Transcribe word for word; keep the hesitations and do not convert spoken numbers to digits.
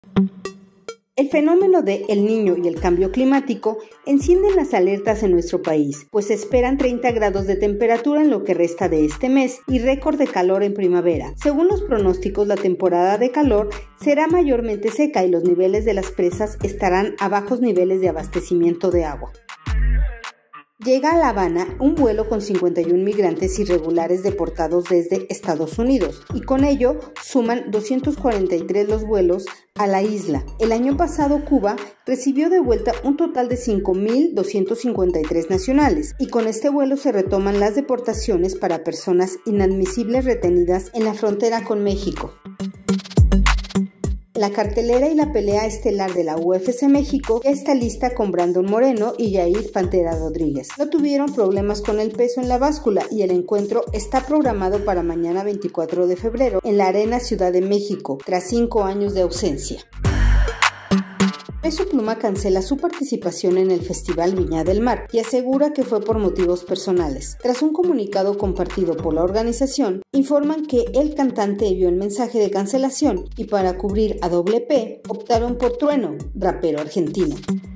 El fenómeno de El Niño y el cambio climático encienden las alertas en nuestro país, pues se esperan treinta grados de temperatura en lo que resta de este mes y récord de calor en primavera. Según los pronósticos, la temporada de calor será mayormente seca y los niveles de las presas estarán a bajos niveles de abastecimiento de agua. Llega a La Habana un vuelo con cincuenta y un migrantes irregulares deportados desde Estados Unidos y con ello suman doscientos cuarenta y tres los vuelos a la isla. El año pasado Cuba recibió de vuelta un total de cinco mil doscientos cincuenta y tres nacionales y con este vuelo se retoman las deportaciones para personas inadmisibles retenidas en la frontera con México. La cartelera y la pelea estelar de la U F C México ya está lista con Brandon Moreno y Yair Pantera Rodríguez. No tuvieron problemas con el peso en la báscula y el encuentro está programado para mañana veinticuatro de febrero en la Arena Ciudad de México, tras cinco años de ausencia. Peso Pluma cancela su participación en el Festival Viña del Mar y asegura que fue por motivos personales. Tras un comunicado compartido por la organización, informan que el cantante envió el mensaje de cancelación y para cubrir a Doble P optaron por Trueno, rapero argentino.